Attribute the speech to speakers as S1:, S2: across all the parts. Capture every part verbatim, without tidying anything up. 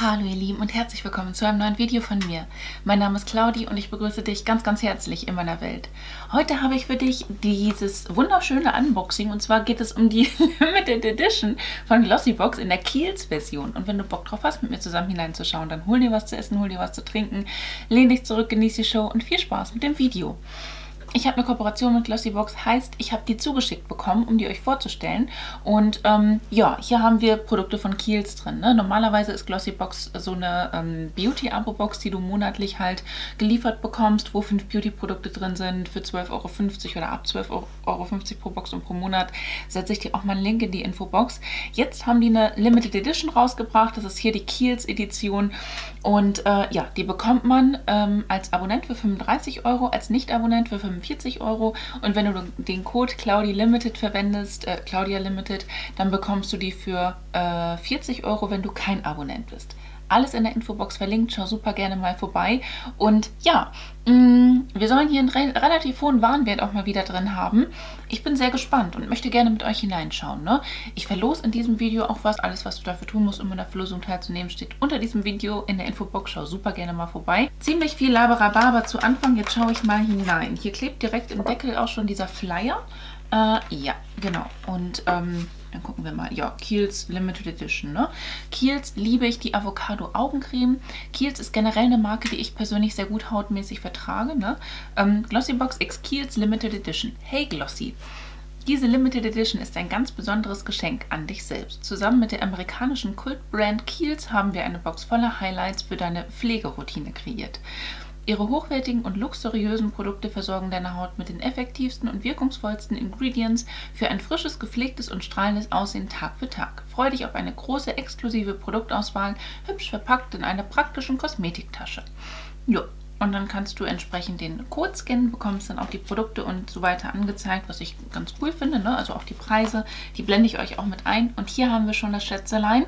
S1: Hallo ihr Lieben und herzlich willkommen zu einem neuen Video von mir. Mein Name ist Claudi und ich begrüße dich ganz ganz herzlich in meiner Welt. Heute habe ich für dich dieses wunderschöne Unboxing und zwar geht es um die Limited Edition von Glossybox in der Kiehl's Version. Und wenn du Bock drauf hast, mit mir zusammen hineinzuschauen, dann hol dir was zu essen, hol dir was zu trinken, lehn dich zurück, genieß die Show und viel Spaß mit dem Video. Ich habe eine Kooperation mit Glossybox, heißt, ich habe die zugeschickt bekommen, um die euch vorzustellen. Und ähm, ja, hier haben wir Produkte von Kiehl's drin. Ne? Normalerweise ist Glossybox so eine ähm, Beauty-Abo-Box, die du monatlich halt geliefert bekommst, wo fünf Beauty-Produkte drin sind für zwölf Euro fünfzig oder ab zwölf Euro fünfzig pro Box und pro Monat. Setze ich dir auch mal einen Link in die Infobox. Jetzt haben die eine Limited Edition rausgebracht. Das ist hier die Kiehl's Edition. Und äh, ja, die bekommt man ähm, als Abonnent für fünfunddreißig Euro, als Nicht-Abonnent für fünfundvierzig Euro. Und wenn du den Code Claudi Limited verwendest, äh, Claudia Limited, dann bekommst du die für äh, vierzig Euro, wenn du kein Abonnent bist. Alles in der Infobox verlinkt, schau super gerne mal vorbei. Und ja, mh, wir sollen hier einen re relativ hohen Warenwert auch mal wieder drin haben. Ich bin sehr gespannt und möchte gerne mit euch hineinschauen. Ne? Ich verlose in diesem Video auch was. Alles, was du dafür tun musst, um in der Verlosung teilzunehmen, steht unter diesem Video in der Infobox. Schau super gerne mal vorbei. Ziemlich viel Laberababa zu Anfang. Jetzt schaue ich mal hinein. Hier klebt direkt im Deckel auch schon dieser Flyer. Äh, ja, genau. Und ähm, dann gucken wir mal. Ja, Kiehl's Limited Edition. Ne? Kiehl's liebe ich die Avocado Augencreme. Kiehl's ist generell eine Marke, die ich persönlich sehr gut hautmäßig vertrage. Ne? Ähm, Glossybox X Kiehl's Limited Edition. Hey Glossy! Diese Limited Edition ist ein ganz besonderes Geschenk an dich selbst. Zusammen mit der amerikanischen Kultbrand Kiehl's haben wir eine Box voller Highlights für deine Pflegeroutine kreiert. Ihre hochwertigen und luxuriösen Produkte versorgen deine Haut mit den effektivsten und wirkungsvollsten Ingredients für ein frisches, gepflegtes und strahlendes Aussehen Tag für Tag. Freue dich auf eine große, exklusive Produktauswahl, hübsch verpackt in einer praktischen Kosmetiktasche. Jo. Und dann kannst du entsprechend den Code scannen, bekommst dann auch die Produkte und so weiter angezeigt, was ich ganz cool finde, ne? Also auch die Preise, die blende ich euch auch mit ein. Und hier haben wir schon das Schätzelein.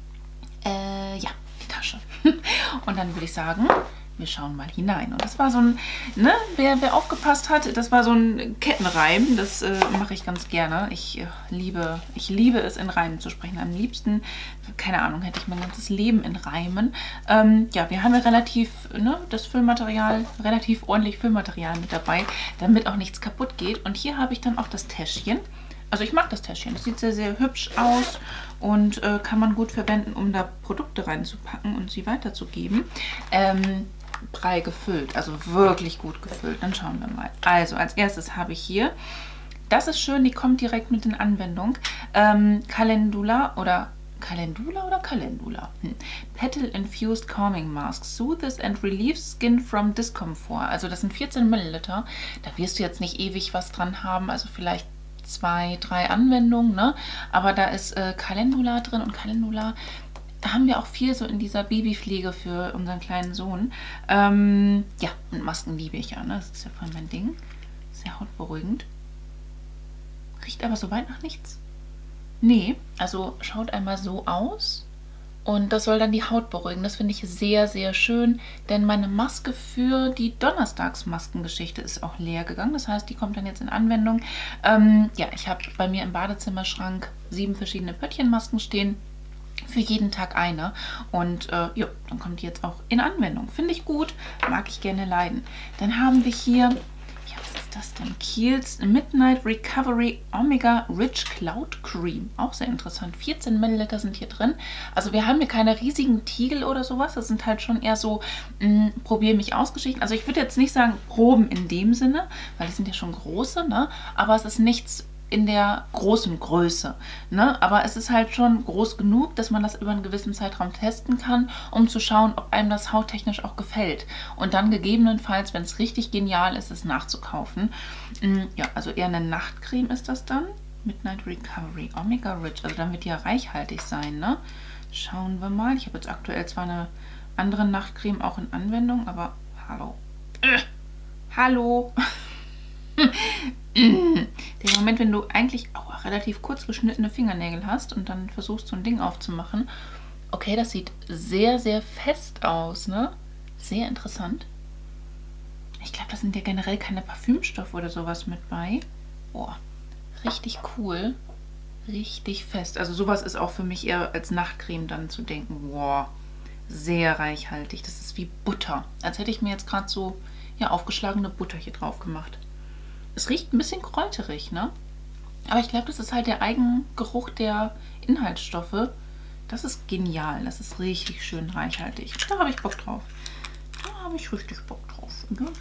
S1: Äh, ja, die Tasche. Und dann würde ich sagen, wir schauen mal hinein. Und das war so ein, ne, wer, wer aufgepasst hat, das war so ein Kettenreim. Das äh, mache ich ganz gerne. Ich äh, liebe, ich liebe es, in Reimen zu sprechen. Am liebsten, keine Ahnung, hätte ich mein ganzes Leben in Reimen. Ähm, ja, wir haben ja relativ, ne, das Füllmaterial, relativ ordentlich Füllmaterial mit dabei, damit auch nichts kaputt geht. Und hier habe ich dann auch das Täschchen. Also ich mag das Täschchen. Das sieht sehr, sehr hübsch aus und äh, kann man gut verwenden, um da Produkte reinzupacken und sie weiterzugeben. Ähm, Brei gefüllt, also wirklich gut gefüllt. Dann schauen wir mal. Also als erstes habe ich hier, das ist schön, die kommt direkt mit in Anwendung, ähm, Calendula oder Calendula oder Calendula? Hm. Petal Infused Calming Mask soothes and relieves skin from discomfort. Also das sind vierzehn Milliliter. Da wirst du jetzt nicht ewig was dran haben, also vielleicht zwei, drei Anwendungen, ne? Aber da ist äh, Calendula drin und Calendula, da haben wir auch viel so in dieser Babypflege für unseren kleinen Sohn. Ähm, ja, und Masken liebe ich ja, ne? Das ist ja voll mein Ding. Sehr hautberuhigend. Riecht aber soweit nach nichts. Nee, also schaut einmal so aus. Und das soll dann die Haut beruhigen. Das finde ich sehr, sehr schön. Denn meine Maske für die Donnerstagsmaskengeschichte ist auch leer gegangen. Das heißt, die kommt dann jetzt in Anwendung. Ähm, ja, ich habe bei mir im Badezimmerschrank sieben verschiedene Pöttchenmasken stehen. Für jeden Tag eine. Und äh, ja, dann kommt die jetzt auch in Anwendung. Finde ich gut, mag ich gerne leiden. Dann haben wir hier, ja, was ist das denn? Kiehl's Midnight Recovery Omega Rich Cloud Cream. Auch sehr interessant. vierzehn Milliliter sind hier drin. Also wir haben hier keine riesigen Tiegel oder sowas. Das sind halt schon eher so, mh, probier mich aus Geschichten. Also ich würde jetzt nicht sagen Proben in dem Sinne, weil die sind ja schon große, ne? Aber es ist nichts in der großen Größe, ne? Aber es ist halt schon groß genug, dass man das über einen gewissen Zeitraum testen kann, um zu schauen, ob einem das hauttechnisch auch gefällt. Und dann gegebenenfalls, wenn es richtig genial ist, es nachzukaufen. Ja, also eher eine Nachtcreme ist das dann. Midnight Recovery Omega Rich. Also dann wird die ja reichhaltig sein, ne? Schauen wir mal. Ich habe jetzt aktuell zwar eine andere Nachtcreme auch in Anwendung, aber hallo. Äh, hallo. Der Moment, wenn du eigentlich auch relativ kurz geschnittene Fingernägel hast und dann versuchst, so ein Ding aufzumachen. Okay, das sieht sehr, sehr fest aus, ne? Sehr interessant. Ich glaube, da sind ja generell keine Parfümstoffe oder sowas mit bei. Boah, richtig cool. Richtig fest. Also sowas ist auch für mich eher als Nachtcreme dann zu denken. Boah, sehr reichhaltig. Das ist wie Butter. Als hätte ich mir jetzt gerade so ja, aufgeschlagene Butter hier drauf gemacht. Es riecht ein bisschen kräuterig, ne? Aber ich glaube, das ist halt der Eigengeruch der Inhaltsstoffe. Das ist genial. Das ist richtig schön reichhaltig. Da habe ich Bock drauf. Da habe ich richtig Bock drauf.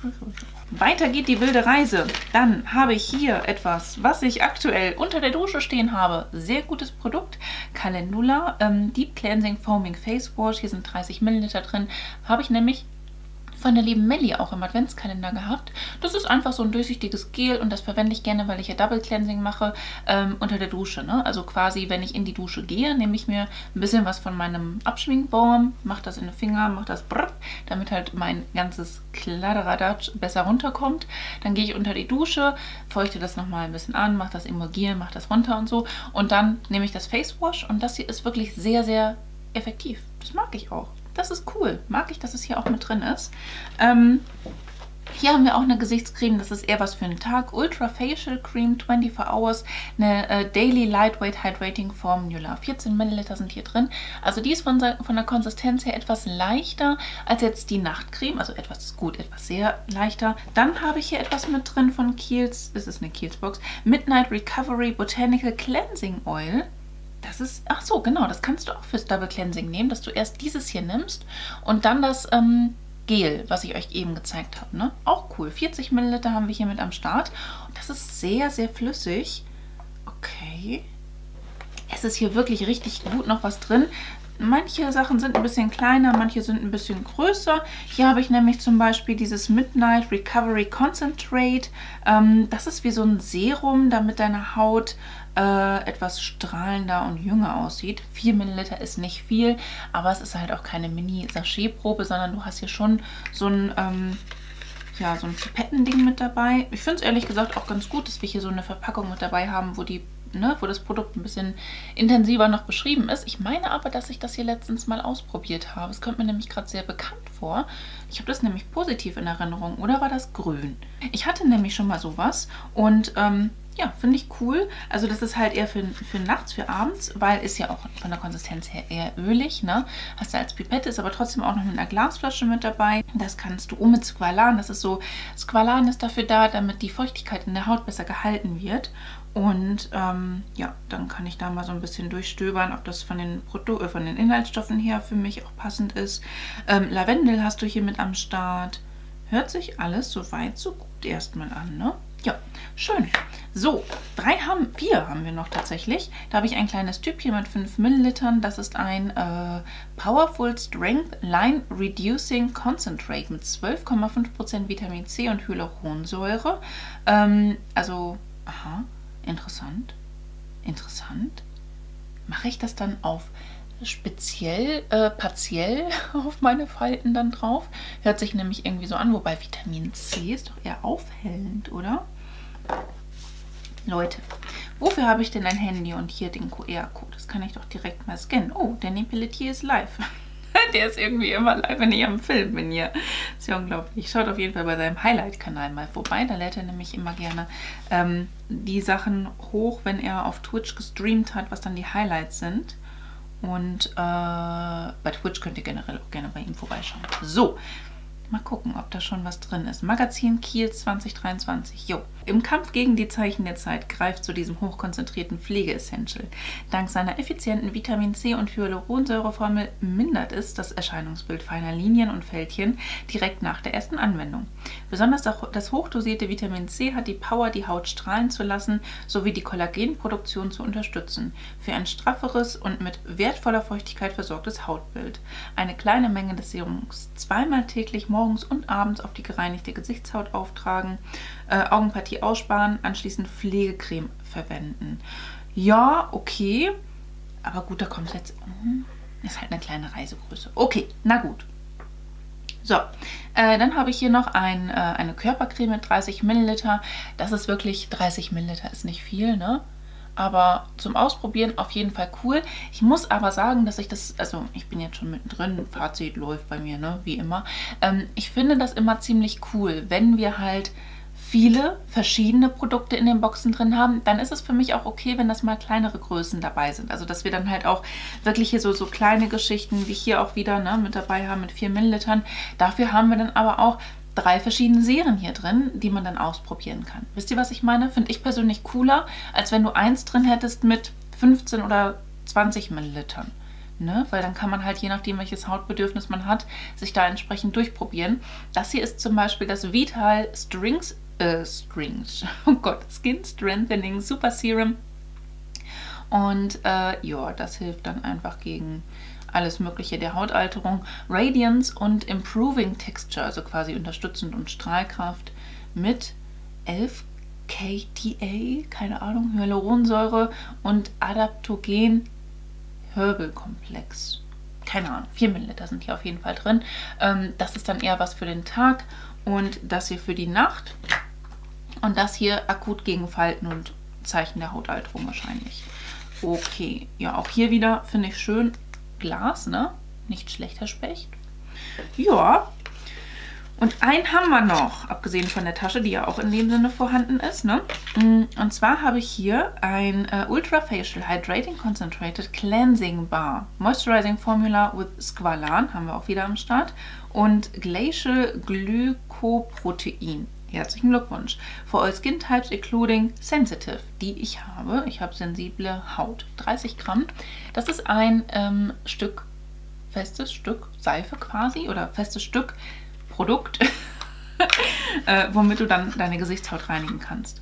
S1: Weiter geht die wilde Reise. Dann habe ich hier etwas, was ich aktuell unter der Dusche stehen habe. Sehr gutes Produkt. Calendula ähm, Deep Cleansing Foaming Face Wash. Hier sind dreißig Milliliter drin. Habe ich nämlich von der lieben Melli auch im Adventskalender gehabt. Das ist einfach so ein durchsichtiges Gel und das verwende ich gerne, weil ich ja Double Cleansing mache ähm, unter der Dusche. Ne? Also quasi, wenn ich in die Dusche gehe, nehme ich mir ein bisschen was von meinem Abschminkbaum, mache das in den Finger, mache das brrr, damit halt mein ganzes Kladderadatsch besser runterkommt. Dann gehe ich unter die Dusche, feuchte das nochmal ein bisschen an, mache das emulgieren, mache das runter und so. Und dann nehme ich das Face Wash und das hier ist wirklich sehr, sehr effektiv. Das mag ich auch. Das ist cool. Mag ich, dass es hier auch mit drin ist. Ähm, hier haben wir auch eine Gesichtscreme. Das ist eher was für einen Tag. Ultra Facial Cream vierundzwanzig Hours. Eine äh, Daily Lightweight Hydrating Formula. vierzehn Milliliter sind hier drin. Also die ist von, von der Konsistenz her etwas leichter als jetzt die Nachtcreme. Also etwas gut, etwas sehr leichter. Dann habe ich hier etwas mit drin von Kiehl's. Es ist eine Kiehl's Box. Midnight Recovery Botanical Cleansing Oil. Das ist, ach so, genau, das kannst du auch fürs Double Cleansing nehmen, dass du erst dieses hier nimmst und dann das ähm, Gel, was ich euch eben gezeigt habe. Ne? Auch cool. vierzig Milliliter haben wir hier mit am Start. Und das ist sehr, sehr flüssig. Okay. Es ist hier wirklich richtig gut noch was drin. Manche Sachen sind ein bisschen kleiner, manche sind ein bisschen größer. Hier habe ich nämlich zum Beispiel dieses Midnight Recovery Concentrate. Ähm, das ist wie so ein Serum, damit deine Haut äh, etwas strahlender und jünger aussieht. vier Milliliter ist nicht viel, aber es ist halt auch keine Mini-Sachet-Probe, sondern du hast hier schon so ein, ähm, ja, so ein Pipettending mit dabei. Ich finde es ehrlich gesagt auch ganz gut, dass wir hier so eine Verpackung mit dabei haben, wo die Ne, wo das Produkt ein bisschen intensiver noch beschrieben ist. Ich meine aber, dass ich das hier letztens mal ausprobiert habe. Es kommt mir nämlich gerade sehr bekannt vor. Ich habe das nämlich positiv in Erinnerung. Oder war das grün? Ich hatte nämlich schon mal sowas und ähm, ja, finde ich cool. Also das ist halt eher für, für nachts, für abends, weil ist ja auch von der Konsistenz her eher ölig. Ne? Hast du als Pipette, ist aber trotzdem auch noch mit einer Glasflasche mit dabei. Das kannst du um mit Squalan. Das ist so, Squalan ist dafür da, damit die Feuchtigkeit in der Haut besser gehalten wird. Und ähm, ja, dann kann ich da mal so ein bisschen durchstöbern, ob das von den, Produ äh, von den Inhaltsstoffen her für mich auch passend ist. Ähm, Lavendel hast du hier mit am Start. Hört sich alles soweit so gut erstmal an, ne? Ja, schön. So, drei haben, vier haben wir noch tatsächlich. Da habe ich ein kleines Tübchen mit fünf Millilitern. Das ist ein äh, Powerful Strength Line Reducing Concentrate mit zwölf Komma fünf Prozent Vitamin C und Hyaluronsäure. Ähm, also, aha. Interessant. Interessant. Mache ich das dann auf speziell, äh, partiell auf meine Falten dann drauf? Hört sich nämlich irgendwie so an, wobei Vitamin C ist doch eher aufhellend, oder? Leute, wofür habe ich denn ein Handy und hier den Q R-Code? Das kann ich doch direkt mal scannen. Oh, Danny Pelletier ist live. Der ist irgendwie immer live, wenn ich am Film bin hier. Ist ja unglaublich. Schaut auf jeden Fall bei seinem Highlight-Kanal mal vorbei. Da lädt er nämlich immer gerne ähm, die Sachen hoch, wenn er auf Twitch gestreamt hat, was dann die Highlights sind. Und äh, bei Twitch könnt ihr generell auch gerne bei ihm vorbeischauen. So, mal gucken, ob da schon was drin ist. Magazin Kiel zwanzig dreiundzwanzig. Jo. Im Kampf gegen die Zeichen der Zeit greift zu diesem hochkonzentrierten Pflege-Essential. Dank seiner effizienten Vitamin C und Hyaluronsäureformel mindert es das Erscheinungsbild feiner Linien und Fältchen direkt nach der ersten Anwendung. Besonders das hochdosierte Vitamin C hat die Power, die Haut strahlen zu lassen, sowie die Kollagenproduktion zu unterstützen, für ein strafferes und mit wertvoller Feuchtigkeit versorgtes Hautbild. Eine kleine Menge des Serums zweimal täglich morgens und abends auf die gereinigte Gesichtshaut auftragen, äh, Augenpartie aussparen, anschließend Pflegecreme verwenden. Ja, okay, aber gut, da kommt jetzt, ist halt eine kleine Reisegröße. Okay, na gut. So, äh, dann habe ich hier noch ein, äh, eine Körpercreme mit dreißig Milliliter. Das ist wirklich, dreißig Milliliter ist nicht viel, ne? Aber zum Ausprobieren auf jeden Fall cool. Ich muss aber sagen, dass ich das, also ich bin jetzt schon mittendrin, Fazit läuft bei mir, ne, wie immer. Ähm, ich finde das immer ziemlich cool, wenn wir halt viele verschiedene Produkte in den Boxen drin haben, dann ist es für mich auch okay, wenn das mal kleinere Größen dabei sind. Also dass wir dann halt auch wirklich hier so, so kleine Geschichten wie hier auch wieder, ne, mit dabei haben mit vier Millilitern. Dafür haben wir dann aber auch drei verschiedene Serien hier drin, die man dann ausprobieren kann. Wisst ihr, was ich meine? Finde ich persönlich cooler, als wenn du eins drin hättest mit fünfzehn oder zwanzig Millilitern. Ne? Weil dann kann man halt, je nachdem welches Hautbedürfnis man hat, sich da entsprechend durchprobieren. Das hier ist zum Beispiel das Vital Strings, äh, Strings, oh Gott, Skin Strengthening Super Serum. Und äh, ja, das hilft dann einfach gegen alles Mögliche der Hautalterung. Radiance und Improving Texture, also quasi unterstützend und Strahlkraft mit elf K T A, keine Ahnung, Hyaluronsäure und Adaptogen Herbal-Komplex. Keine Ahnung, vier Milliliter sind hier auf jeden Fall drin. Ähm, das ist dann eher was für den Tag und das hier für die Nacht. Und das hier akut gegen Falten und Zeichen der Hautalterung wahrscheinlich. Okay, ja, auch hier wieder finde ich schön Glas, ne? Nicht schlechter Specht. Ja. Und einen haben wir noch, abgesehen von der Tasche, die ja auch in dem Sinne vorhanden ist, ne? Und zwar habe ich hier ein äh, Ultra Facial Hydrating Concentrated Cleansing Bar. Moisturizing Formula with Squalan haben wir auch wieder am Start. Und Glacial Glycoprotein. Herzlichen Glückwunsch. For all skin types including sensitive, die ich habe. Ich habe sensible Haut. dreißig Gramm. Das ist ein ähm, Stück, festes Stück Seife quasi oder festes Stück Produkt, äh, womit du dann deine Gesichtshaut reinigen kannst.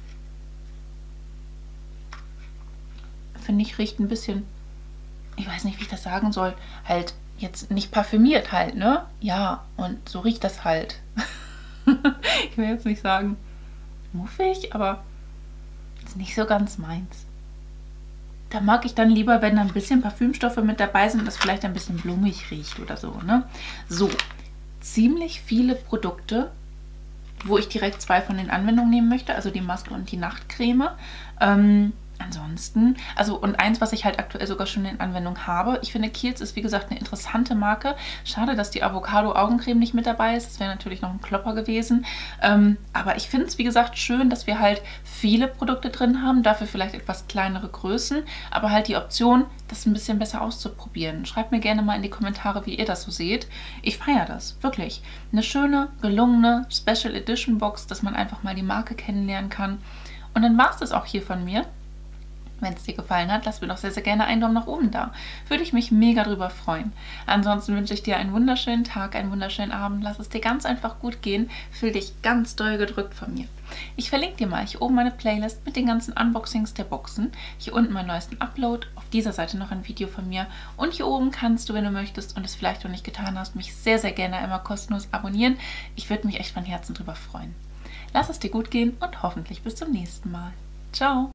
S1: Finde ich, riecht ein bisschen, ich weiß nicht, wie ich das sagen soll, halt jetzt nicht parfümiert halt, ne? Ja, und so riecht das halt. Ich will jetzt nicht sagen muffig, aber ist nicht so ganz meins. Da mag ich dann lieber, wenn da ein bisschen Parfümstoffe mit dabei sind, das vielleicht ein bisschen blumig riecht oder so, ne? So, ziemlich viele Produkte, wo ich direkt zwei von den Anwendungen nehmen möchte, also die Maske und die Nachtcreme. Ähm, ansonsten, also und eins, was ich halt aktuell sogar schon in Anwendung habe. Ich finde, Kiehl's ist wie gesagt eine interessante Marke. Schade, dass die Avocado-Augencreme nicht mit dabei ist. Das wäre natürlich noch ein Klopper gewesen. Ähm, aber ich finde es, wie gesagt, schön, dass wir halt viele Produkte drin haben. Dafür vielleicht etwas kleinere Größen. Aber halt die Option, das ein bisschen besser auszuprobieren. Schreibt mir gerne mal in die Kommentare, wie ihr das so seht. Ich feiere das, wirklich. Eine schöne, gelungene Special Edition Box, dass man einfach mal die Marke kennenlernen kann. Und dann war es das auch hier von mir. Wenn es dir gefallen hat, lass mir doch sehr, sehr gerne einen Daumen nach oben da. Würde ich mich mega drüber freuen. Ansonsten wünsche ich dir einen wunderschönen Tag, einen wunderschönen Abend. Lass es dir ganz einfach gut gehen. Fühl dich ganz doll gedrückt von mir. Ich verlinke dir mal hier oben meine Playlist mit den ganzen Unboxings der Boxen. Hier unten meinen neuesten Upload. Auf dieser Seite noch ein Video von mir. Und hier oben kannst du, wenn du möchtest und es vielleicht noch nicht getan hast, mich sehr, sehr gerne einmal kostenlos abonnieren. Ich würde mich echt von Herzen drüber freuen. Lass es dir gut gehen und hoffentlich bis zum nächsten Mal. Ciao!